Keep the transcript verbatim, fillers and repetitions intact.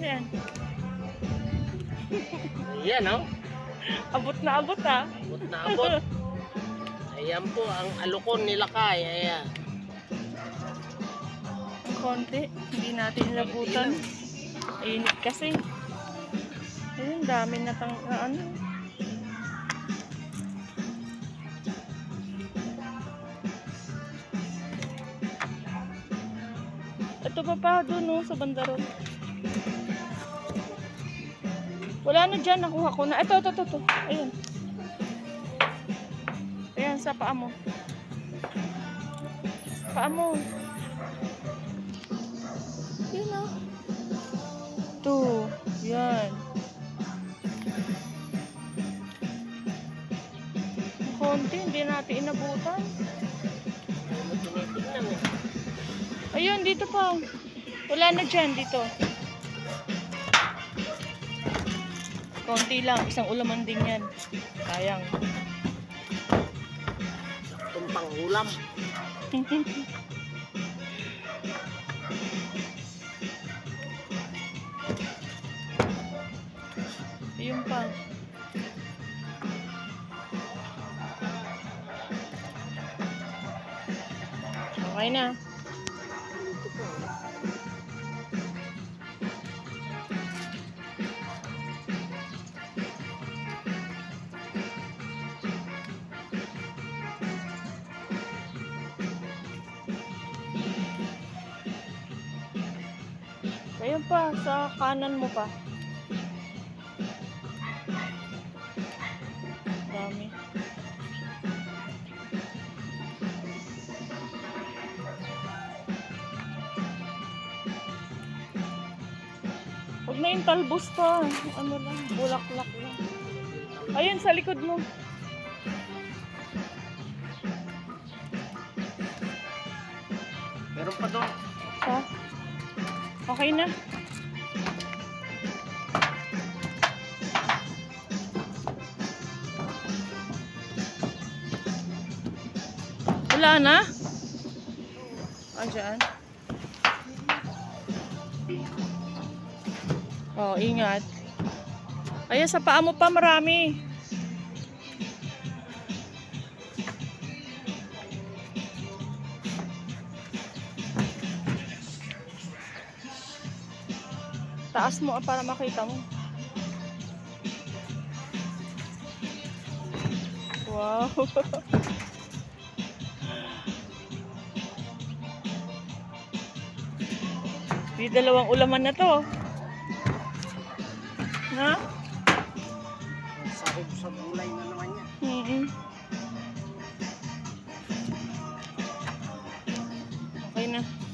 Ayan. Ayan, oh. Abot na abot ah. Abot na abot. Ayan po ang alukon nila Kay. Ayan. Ang konti. Hindi natin nilabutan. Init kasi. Ayun, dami na tang na ano. Ito pa pa doon no, sa bandarol. Wala na dyan, nakuha ko na. Ito, ito, ito, ito. Ayun. Ayan, sa paa mo. Paa mo. Yun o. Ito. Yan. Ang konti, hindi natin inabutan. Ayun, dito pa. Wala na dyan, dito. Konti lang, isang ulaman din yan. Sayang. Tumpang ulam. Ayun pa. Okay na. Ayun pa, sa kanan mo pa. Dami. Huwag na yung talbos pa. Ano lang, bulaklak lang. Ayun, sa likod mo. Meron pa doon. Ha? Okay na. Wala na? Ah, dyan. Oh, ingat. Ayan, sa paa mo pa marami. Taas mo para makita mo. Wow. May dalawang ulaman na to. Ha? Sahog sa gulay na naman yan. Mm-hmm. Okay na.